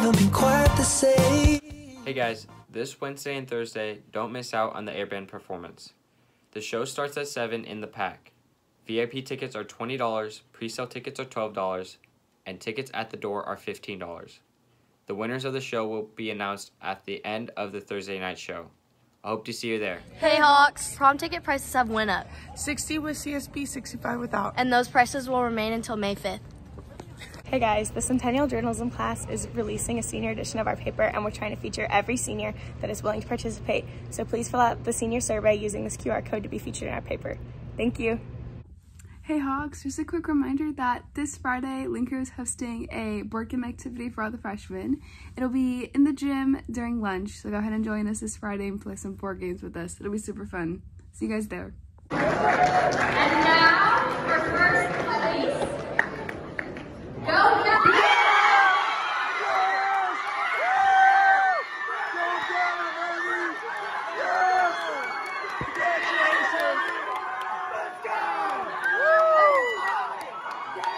never been quite the same. Hey guys, this Wednesday and Thursday, don't miss out on the Airband performance. The show starts at 7 in the Pack. VIP tickets are $20, pre-sale tickets are $12, and tickets at the door are $15. The winners of the show will be announced at the end of the Thursday night show. I hope to see you there. Hey Hawks, prom ticket prices have went up. 60 with CSB, 65 without. And those prices will remain until May 5th. Hey guys, the Centennial Journalism class is releasing a senior edition of our paper, and we're trying to feature every senior that is willing to participate. So please fill out the senior survey using this QR code to be featured in our paper. Thank you. Hey Hawks, just a quick reminder that this Friday, Linker is hosting a board game activity for all the freshmen. It'll be in the gym during lunch, so go ahead and join us this Friday and play some board games with us. It'll be super fun. See you guys there. And now, for first place, go Cowboys!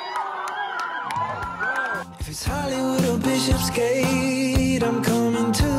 If it's Hollywood or Bishopsgate, I'm coming to